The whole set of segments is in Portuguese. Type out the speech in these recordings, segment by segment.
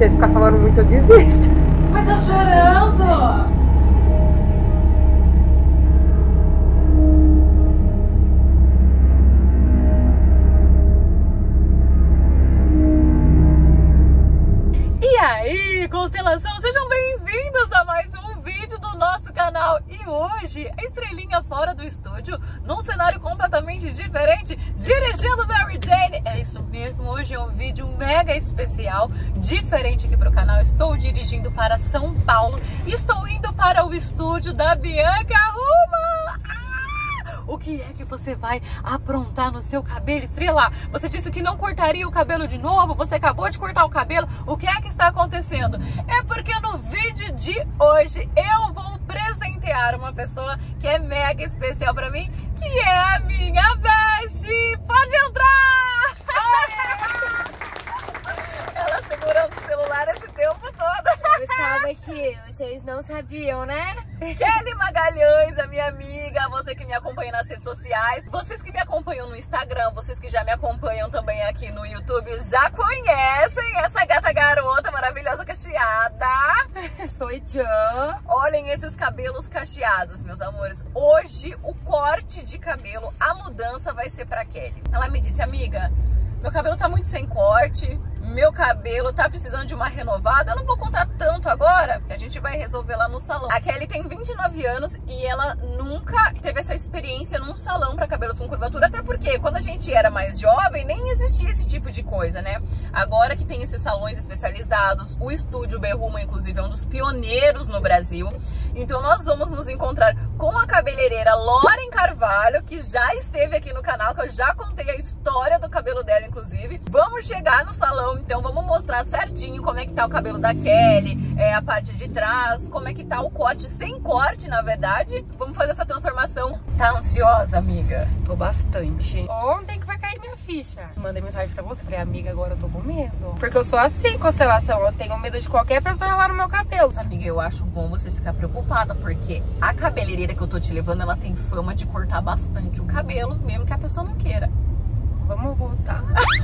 você ficar falando muito, eu desisto. Mas tá chorando! E aí, constelação, sejam bem-vindos a mais um vídeo do nosso canal. E hoje, a estrelinha fora do estúdio, num cenário completamente diferente, dirigindo Mary Jane. É isso mesmo, hoje é um vídeo mega especial, diferente aqui pro canal. Estou dirigindo para São Paulo, estou indo para o estúdio da Bianca Ruma. O que é que você vai aprontar no seu cabelo, estrela? Você disse que não cortaria o cabelo de novo, você acabou de cortar o cabelo, o que é que está acontecendo? É porque no vídeo de hoje eu vou presentear uma pessoa que é mega especial pra mim, que é a minha Beth! Pode entrar! Ela segurando o celular esse tempo todo. Eu estava aqui, vocês não sabiam, né? Kelly Magalhães, a minha amiga, você que me acompanha nas redes sociais, vocês que me acompanham no Instagram, vocês que já me acompanham também aqui no YouTube, já conhecem essa gata garota maravilhosa cacheada. Sou eu. Olhem esses cabelos cacheados, meus amores. Hoje o corte de cabelo, a mudança vai ser pra Kelly. Ela me disse, amiga, meu cabelo tá muito sem corte, meu cabelo tá precisando de uma renovada. Eu não vou contar tanto agora, porque a gente vai resolver lá no salão. A Kelly tem 29 anos e ela nunca teve essa experiência num salão pra cabelos com curvatura, até porque quando a gente era mais jovem, nem existia esse tipo de coisa, né? Agora que tem esses salões especializados, o Estúdio B Ruma, inclusive, é um dos pioneiros no Brasil. Então nós vamos nos encontrar com a cabeleireira Loren Carvalho, que já esteve aqui no canal, que eu já contei a história do cabelo dela, inclusive. Vamos chegar no salão, então vamos mostrar certinho como é que tá o cabelo da Kelly, a parte de trás, como é que tá o corte, sem corte, na verdade. Vamos fazer essa transformação. Tá ansiosa, amiga? Tô bastante. Ontem que vai cair minha ficha. Mandei mensagem pra você, falei, amiga, agora eu tô com medo. Porque eu sou assim, constelação, eu tenho medo de qualquer pessoa ralar no meu cabelo. Amiga, eu acho bom você ficar preocupada, porque a cabeleireira que eu tô te levando, ela tem fama de cortar bastante o cabelo, mesmo que a pessoa não queira. Vamos voltar.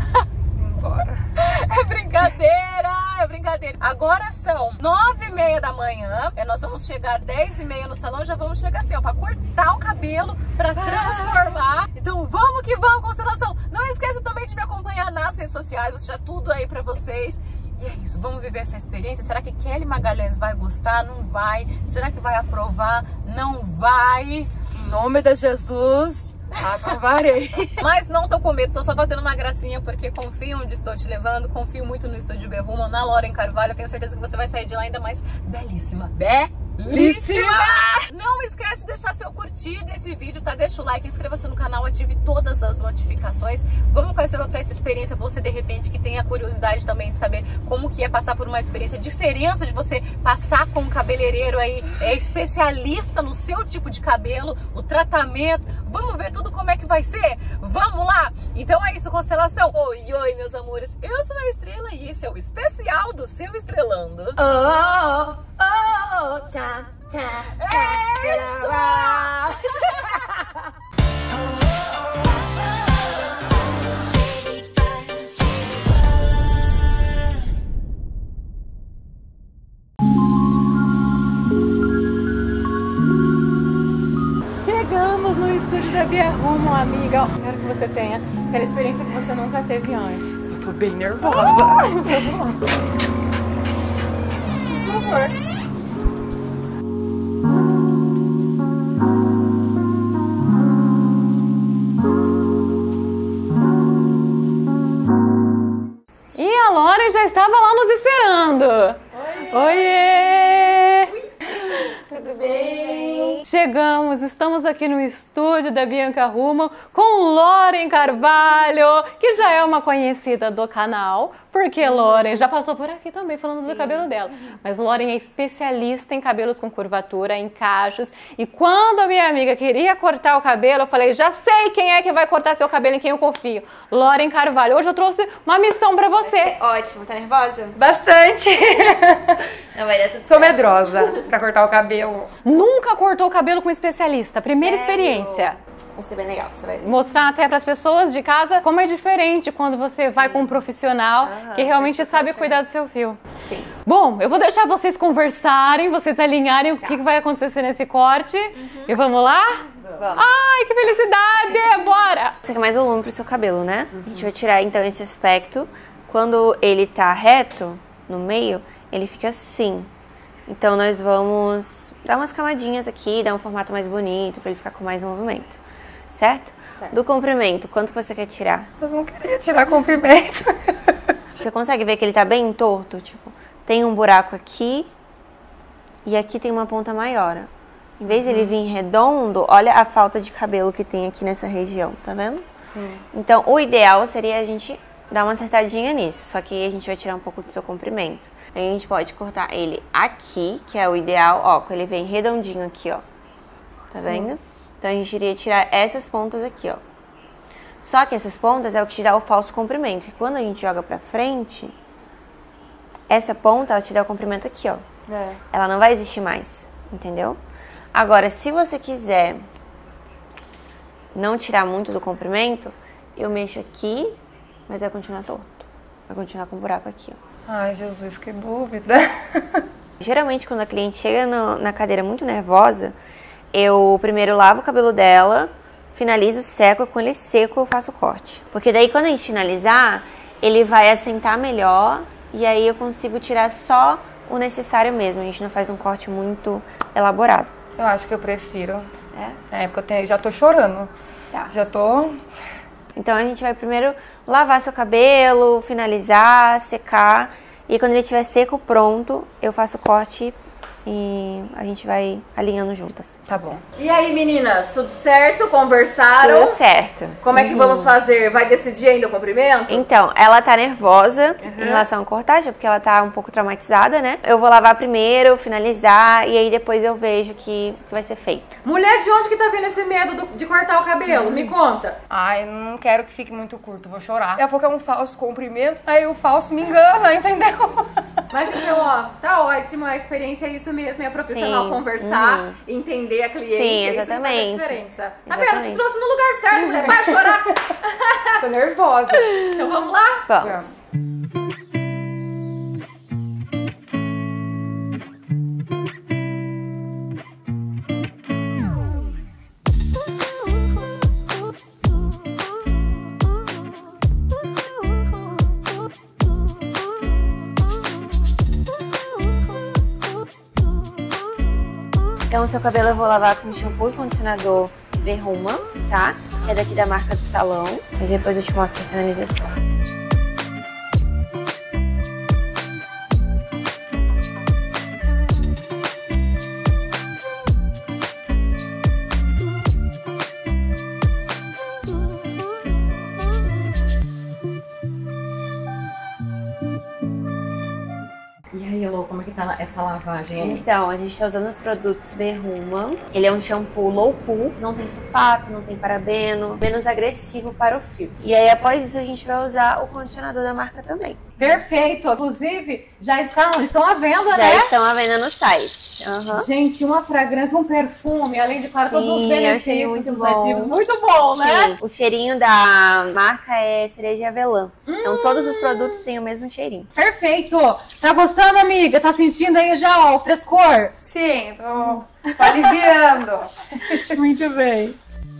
Embora. É brincadeira, é brincadeira. Agora são 9h30 da manhã. Nós vamos chegar 10h30 no salão. Já vamos chegar assim, ó, pra cortar o cabelo, pra transformar. Então vamos que vamos, constelação. Não esqueça também de me acompanhar nas redes sociais. Vou deixar tudo aí pra vocês. E é isso, vamos viver essa experiência. Será que Kelly Magalhães vai gostar? Não vai. Será que vai aprovar? Não vai. Em nome de Jesus, aprovarei. Mas não tô com medo, tô só fazendo uma gracinha, porque confio onde estou te levando, confio muito no Estúdio B Ruma, na Loren Carvalho. Eu tenho certeza que você vai sair de lá ainda mais belíssima. Belíssima! Não esquece de deixar seu curtir nesse vídeo, tá? Deixa o like, inscreva-se no canal, ative todas as notificações. Vamos conhecer pra essa experiência, você de repente que tem a curiosidade também de saber como que é passar por uma experiência, a diferença de você passar com um cabeleireiro aí, especialista no seu tipo de cabelo, o tratamento. Vamos ver tudo como é que vai ser? Vamos lá? Então é isso, constelação. Oi, oi, meus amores. Eu sou a Estrela e esse é o especial do seu Estrelando. Oh, oh, oh, tchá, tchá, tchá. Chegamos no estúdio da Bianca Ruma, amiga. Quero que você tenha aquela experiência que você nunca teve antes. Eu tô bem nervosa. Por favor. E a Loren já estava lá nos esperando. Oiê! Tudo bem? Chegamos, estamos aqui no estúdio da Bianca Ruma com Loren Carvalho, que já é uma conhecida do canal, porque Loren já passou por aqui também falando do cabelo dela. Mas Loren é especialista em cabelos com curvatura, em cachos. E quando a minha amiga queria cortar o cabelo, eu falei, já sei quem é que vai cortar seu cabelo, em quem eu confio. Loren Carvalho. Hoje eu trouxe uma missão pra você. Ótimo, tá nervosa? Bastante. Não vai dar tudo Sou certo. medrosa pra cortar o cabelo. Nunca cortou o cabelo com especialista. Primeira experiência. Vai ser bem legal, você vai ver. Mostrar até para as pessoas de casa como é diferente quando você vai com um profissional que realmente sabe cuidar do seu fio. Sim. Bom, eu vou deixar vocês conversarem, vocês alinharem o que vai acontecer nesse corte. E vamos lá? Vamos. Ai, que felicidade! Bora! Você quer mais volume pro seu cabelo, né? A gente vai tirar então esse aspecto. Quando ele tá reto, no meio, ele fica assim. Então nós vamos dar umas camadinhas aqui, dar um formato mais bonito pra ele ficar com mais movimento. Certo? Do comprimento, quanto que você quer tirar? Eu não queria tirar comprimento. Você consegue ver que ele tá bem torto? Tipo, tem um buraco aqui e aqui tem uma ponta maior. Em vez de ele vir redondo, olha a falta de cabelo que tem aqui nessa região, tá vendo? Sim. Então, o ideal seria a gente dar uma acertadinha nisso, só que a gente vai tirar um pouco do seu comprimento. Aí a gente pode cortar ele aqui, que é o ideal, ó, quando ele vem redondinho aqui, ó. Tá vendo? Então a gente iria tirar essas pontas aqui, ó. Só que essas pontas é o que te dá o falso comprimento. E quando a gente joga pra frente, essa ponta, ela te dá o comprimento aqui, ó. Ela não vai existir mais, entendeu? Agora, se você quiser não tirar muito do comprimento, eu mexo aqui, mas vai continuar torto. Vai continuar com um buraco aqui, ó. Ai, Jesus, que dúvida. Geralmente, quando a cliente chega na cadeira muito nervosa, eu primeiro lavo o cabelo dela, finalizo, seco, e com ele seco eu faço o corte. Porque daí, quando a gente finalizar, ele vai assentar melhor e aí eu consigo tirar só o necessário mesmo. A gente não faz um corte muito elaborado. Eu acho que eu prefiro. É? Porque já tô chorando. Tá. Já tô... Então a gente vai primeiro lavar seu cabelo, finalizar, secar. E quando ele estiver seco, pronto, eu faço o corte e a gente vai alinhando juntas. Tá bom. E aí, meninas, tudo certo? Conversaram? Tudo certo. Como é que vamos fazer? Vai decidir ainda o comprimento? Então, ela tá nervosa em relação à cortagem, porque ela tá um pouco traumatizada, né? Eu vou lavar primeiro, finalizar, e aí depois eu vejo que vai ser feito. Mulher, de onde que tá vindo esse medo de cortar o cabelo? Me conta. Ai, não quero que fique muito curto, vou chorar. Ela falou que é um falso comprimento, aí o falso me engana, entendeu? Mas então, ó, tá ótimo, a experiência é isso mesmo, é a profissional Sim. conversar, entender a cliente. Sim, isso que exatamente. faz a diferença. Tá vendo? Te Exatamente. trouxe no lugar certo, mulher. Vai chorar. Tô nervosa. Então vamos lá? Vamos. Então, o seu cabelo eu vou lavar com shampoo e condicionador Verruma, tá? Que é daqui da marca do salão. Mas depois eu te mostro a finalização. E aí, Elô, como é que tá essa lavagem aí? Então, a gente tá usando os produtos Verruma. Ele é um shampoo low poo, não tem sulfato, não tem parabeno, menos agressivo para o fio. E aí, após isso, a gente vai usar o condicionador da marca também. Perfeito. Inclusive, já estão à venda, Já né? estão à venda no site. Gente, uma fragrância, um perfume, além de, claro, todos os Sim, eu achei benefícios muito dos bom. ativos. Muito bom, né? Sim, o cheirinho da marca é cereja e avelã. Então, todos os produtos têm o mesmo cheirinho. Perfeito. Tá gostando, amiga? Tá sentindo aí já, ó, o frescor? Sim, tô aliviando. Muito bem.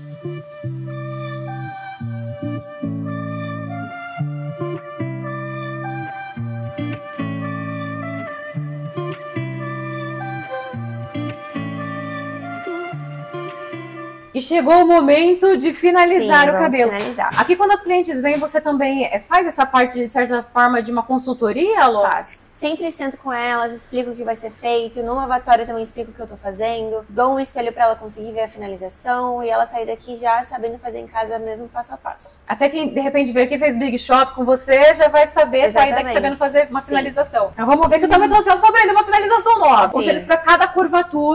E chegou o momento de finalizar Sim, o vamos cabelo. finalizar. Aqui, quando as clientes vêm, você também faz essa parte, de certa forma, de uma consultoria, Alô? Faço. Sempre sento com elas, explico o que vai ser feito. No lavatório também explico o que eu tô fazendo. Dou um espelho pra ela conseguir ver a finalização. E ela sair daqui já sabendo fazer em casa mesmo passo a passo. Até quem, de repente, veio aqui, fez Big Shop com você, já vai saber sair daqui Exatamente. sabendo fazer uma Sim. finalização. Então vamos ver que eu também tô ansiosa pra aprender uma finalização nova. Sim. Conselhos pra cada curvatura,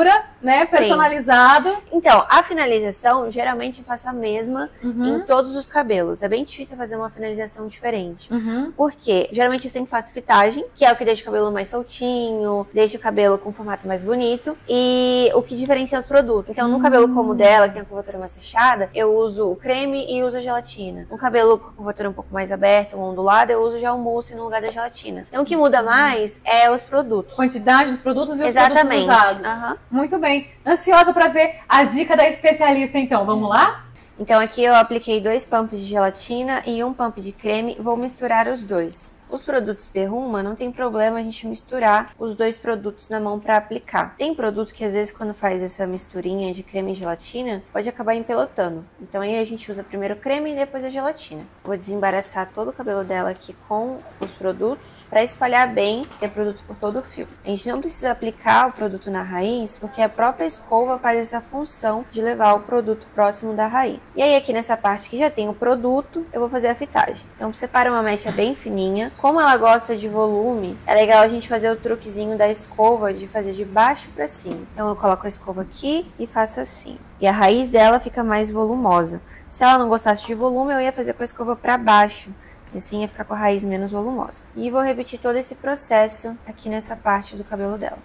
né? Personalizado. Então, a finalização, geralmente eu faço a mesma em todos os cabelos. É bem difícil fazer uma finalização diferente. Porque, geralmente eu sempre faço fitagem, que é o que deixa o cabelo mais soltinho, deixa o cabelo com um formato mais bonito. E o que diferencia os produtos. Então, no cabelo como o dela, que tem a curvatura mais fechada, eu uso o creme e uso a gelatina. No cabelo com a curvatura um pouco mais aberta, um ondulado, eu uso já o mousse no lugar da gelatina. Então, o que muda mais é os produtos. Quantidade dos produtos e os Exatamente. produtos usados. Muito bem. Ansiosa para ver a dica da especialista, então. Vamos lá? Então, aqui eu apliquei 2 pumps de gelatina e 1 pump de creme. Vou misturar os dois. Os produtos Perruma, não tem problema a gente misturar os 2 produtos na mão para aplicar. Tem produto que às vezes quando faz essa misturinha de creme e gelatina, pode acabar empelotando. Então aí a gente usa primeiro o creme e depois a gelatina. Vou desembaraçar todo o cabelo dela aqui com os produtos para espalhar bem, ter produto por todo o fio. A gente não precisa aplicar o produto na raiz, porque a própria escova faz essa função de levar o produto próximo da raiz. E aí aqui nessa parte que já tem o produto, eu vou fazer a fitagem. Então separa uma mecha bem fininha. Como ela gosta de volume, é legal a gente fazer o truquezinho da escova, de fazer de baixo pra cima. Então eu coloco a escova aqui e faço assim. E a raiz dela fica mais volumosa. Se ela não gostasse de volume, eu ia fazer com a escova pra baixo. E assim ia ficar com a raiz menos volumosa. E vou repetir todo esse processo aqui nessa parte do cabelo dela.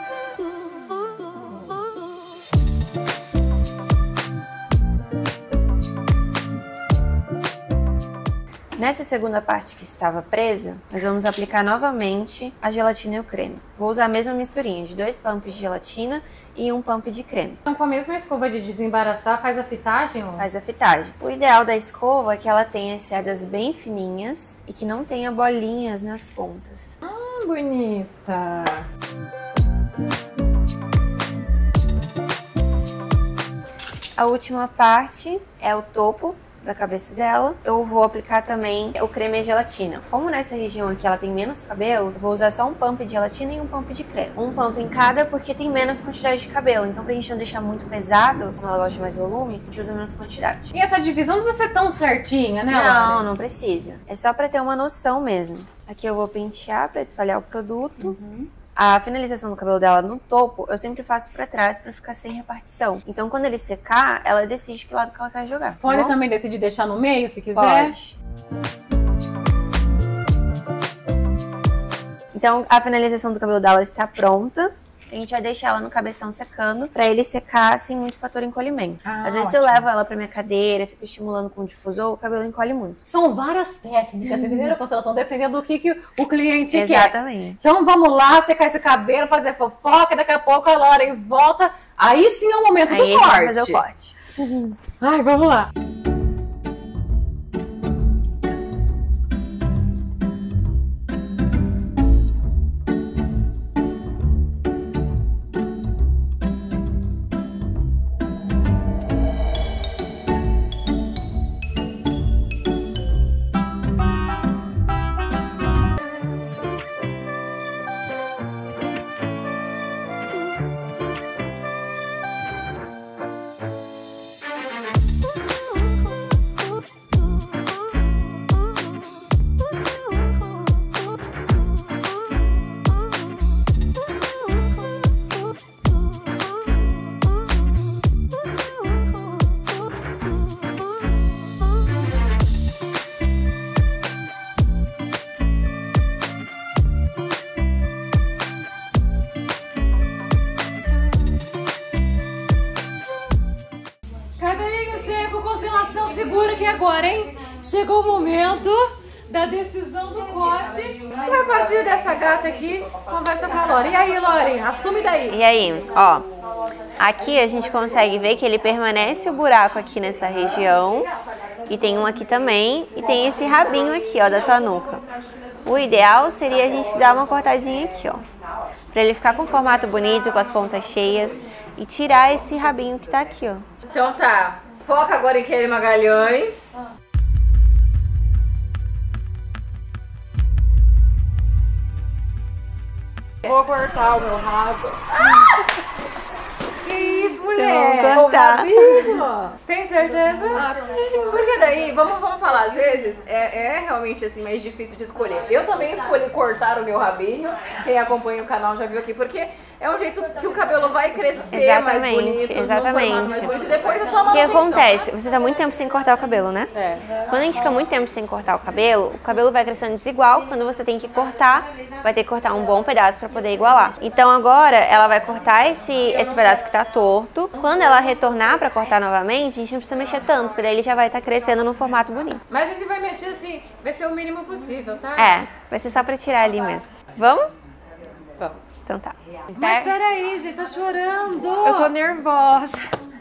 Nessa segunda parte que estava presa, nós vamos aplicar novamente a gelatina e o creme. Vou usar a mesma misturinha de 2 pumps de gelatina e 1 pump de creme. Então com a mesma escova de desembaraçar, faz a fitagem? Ou? Faz a fitagem. O ideal da escova é que ela tenha as cerdas bem fininhas e que não tenha bolinhas nas pontas. Bonita! A última parte é o topo da cabeça dela. Eu vou aplicar também o creme e a gelatina. Como nessa região aqui ela tem menos cabelo, eu vou usar só 1 pump de gelatina e 1 pump de creme. 1 pump em cada porque tem menos quantidade de cabelo. Então pra gente não deixar muito pesado, como ela gosta de mais volume, a gente usa menos quantidade. E essa divisão não precisa ser tão certinha, né, Não, não precisa. É só pra ter uma noção mesmo. Aqui eu vou pentear pra espalhar o produto. A finalização do cabelo dela no topo, eu sempre faço pra trás pra ficar sem repartição. Então, quando ele secar, ela decide que lado que ela quer jogar. Pode também decidir deixar no meio, se quiser? Pode. Então, a finalização do cabelo dela está pronta. A gente vai deixar ela no cabeção secando pra ele secar sem muito fator encolhimento. Às vezes eu levo ela pra minha cadeira, fico estimulando com o difusor, o cabelo encolhe muito. São várias técnicas, entenderam, Constelação? Dependendo do que o cliente quer. Exatamente. Então vamos lá, secar esse cabelo, fazer fofoca, daqui a pouco a Lauren volta. Aí sim é o momento do corte. Vai fazer o corte. Ai, vamos lá. Segura aqui agora, hein? Chegou o momento da decisão do corte. E a partir dessa gata aqui, conversa com a Lauren. E aí, Lauren, assume daí. E aí, ó, aqui a gente consegue ver que ele permanece o buraco aqui nessa região. E tem um aqui também. E tem esse rabinho aqui, ó, da tua nuca. O ideal seria a gente dar uma cortadinha aqui, ó. Pra ele ficar com um formato bonito, com as pontas cheias. E tirar esse rabinho que tá aqui, ó. Então tá. Foca agora em Kelly Magalhães. Vou cortar o meu rabo. Que isso, mulher. Vamos cortar. Tem certeza? Porque daí, vamos falar, às vezes é realmente assim mais difícil de escolher. Eu também escolhi cortar o meu rabinho, quem acompanha o canal já viu aqui, porque é um jeito que o cabelo vai crescer mais bonito, no formato mais bonito, e depois é só O que manutenção. acontece? Você tá muito tempo sem cortar o cabelo, né? É. Quando a gente fica muito tempo sem cortar o cabelo vai crescendo desigual. Quando você tem que cortar, vai ter que cortar um bom pedaço pra poder igualar. Então agora ela vai cortar esse pedaço que tá torto. Quando ela retornar pra cortar novamente, a gente não precisa mexer tanto, porque daí ele já vai estar crescendo num formato bonito. Mas a gente vai mexer assim, vai ser o mínimo possível, tá? É, vai ser só pra tirar ali mesmo. Vamos? Vamos. Então tá. Mas peraí, gente, tá chorando. Eu tô nervosa.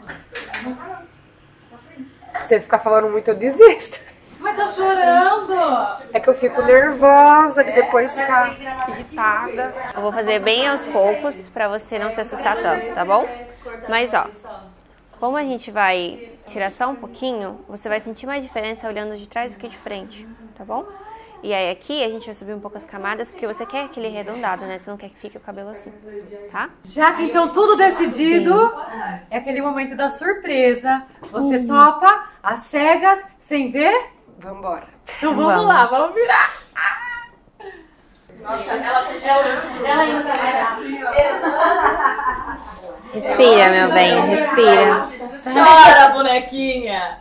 Você ficar falando muito, eu desisto. Mas tá chorando. É que eu fico nervosa, que depois ficar irritada. Eu vou fazer bem aos poucos pra você não se assustar tanto, tá bom? Mas ó, como a gente vai tirar só um pouquinho, você vai sentir mais diferença olhando de trás do que de frente, tá bom? E aí aqui a gente vai subir um pouco as camadas, porque você quer aquele arredondado, né? Você não quer que fique o cabelo assim, tá? Já que então tudo decidido, é aquele momento da surpresa. Você topa às cegas, sem ver? Vambora. Então vamos lá, vamos virar. Respira, meu bem, respira. Chora, bonequinha!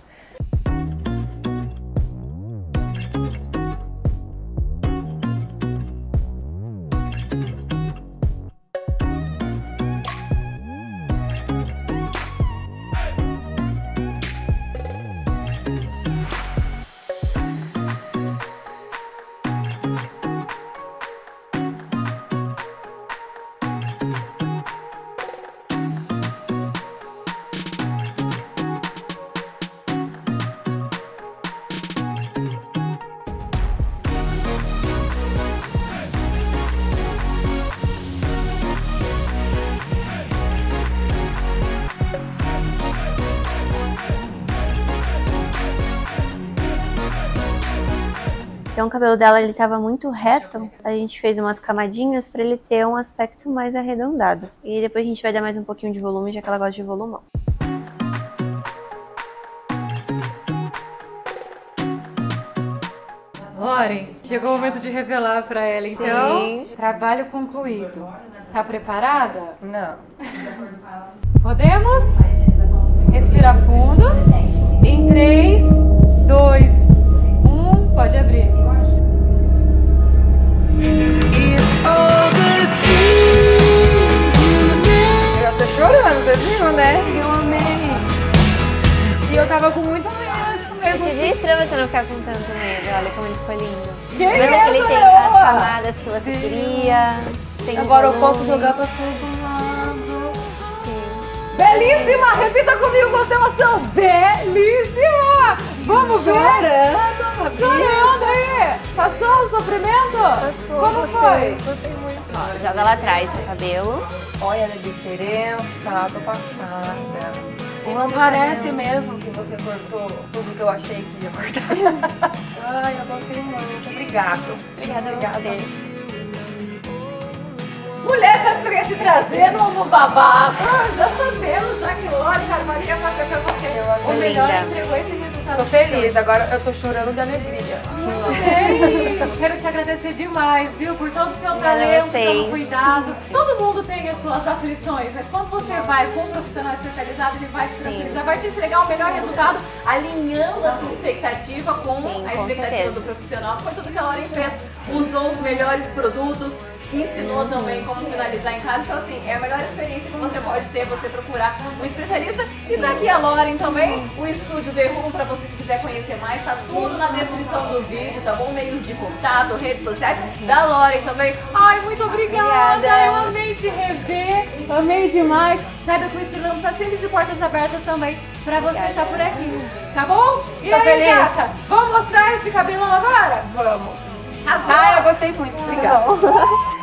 Então o cabelo dela ele tava muito reto, a gente fez umas camadinhas pra ele ter um aspecto mais arredondado. E depois a gente vai dar mais um pouquinho de volume, já que ela gosta de volumão. Loren, chegou o momento de revelar pra ela, então. Sim. Trabalho concluído. Tá preparada? Não. Podemos? Respira fundo. Em 3, 2, 1, pode abrir. Eu tô chorando, você viu, né? Eu amei. E eu tava com muito medo. Eu te disse pra você não ficar com tanto medo, olha como ele ficou lindo. Que Vendo que ele tem as camadas que você queria. Tem Agora eu volume. posso jogar pra todo lado. Sim. Belíssima! Repita comigo com essa emoção! Belíssima! Vamos ver! Chorando aí! Passou o sofrimento? Passou, Como gostei. foi? Gostei muito. Ó, joga lá atrás o cabelo. Olha a diferença, tô passada. E não parece mesmo que você cortou tudo que eu achei que ia cortar. Ai, eu gostei muito. Obrigado. Obrigada. Mulher, você acha que eu ia te trazer no babado? Já sabemos, já que Loren Carvalho ia fazer pra você. O melhor Linda. entregou esse resultado. Tô feliz, agora eu tô chorando de alegria. Ei, quero te agradecer demais, viu? Por todo o seu talento, vocês. pelo cuidado. Todo mundo tem as suas aflições, mas quando você vai com um profissional especializado, ele vai te tranquilizar, vai te entregar o melhor resultado, Alinhando a sua expectativa com Sim, a com expectativa certeza. do profissional, que foi tudo que a Loren fez. Usou os melhores produtos, ensinou também como finalizar em casa. Então, assim, é a melhor experiência que você pode ter, você procurar um especialista. E tá aqui a Loren também, o Estúdio The Room, pra você que quiser conhecer mais, tá tudo na descrição do vídeo, tá bom? Meios de contato, redes sociais da Loren também. Ai, muito obrigada! Obrigada. Eu amei te rever, amei demais. Saiba que o Estrelão tá sempre de portas abertas também pra você estar por aqui, tá bom? E Tô aí, feliz. gata, vamos mostrar esse cabelão agora? Vamos. Arrasou! Ah, eu gostei muito. Obrigada.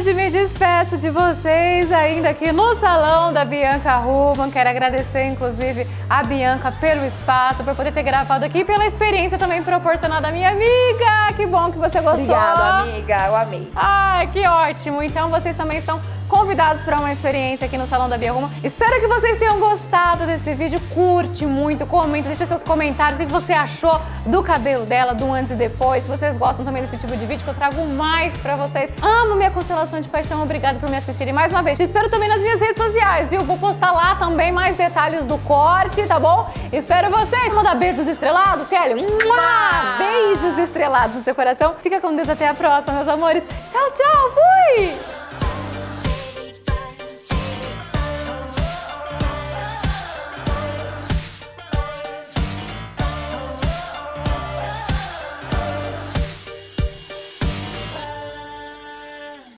hoje me despeço de vocês ainda aqui no salão da Bianca Ruman. Quero agradecer, inclusive, a Bianca pelo espaço, por poder ter gravado aqui, pela experiência também proporcionada à minha amiga. Que bom que você gostou. Obrigada, amiga. Eu amei. Ai, que ótimo. Então, vocês também estão convidados para uma experiência aqui no Salão da Bia Ruman. Espero que vocês tenham gostado desse vídeo. Curte muito, comenta, deixa seus comentários. O que você achou do cabelo dela, do antes e depois. Se vocês gostam também desse tipo de vídeo, que eu trago mais pra vocês. Amo minha constelação de paixão. Obrigada por me assistirem mais uma vez. Te espero também nas minhas redes sociais, viu? Vou postar lá também mais detalhes do corte, tá bom? Espero vocês. Vou mandar beijos estrelados, Kelly. Beijos estrelados no seu coração. Fica com Deus, até a próxima, meus amores. Tchau, tchau. Fui!